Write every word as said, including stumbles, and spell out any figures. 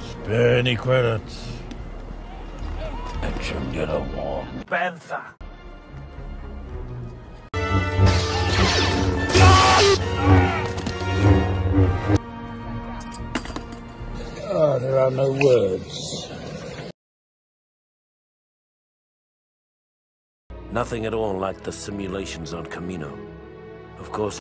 Spare any credits. Let him get a warm panther. Oh, there are no words. Nothing at all like the simulations on Kamino. Of course,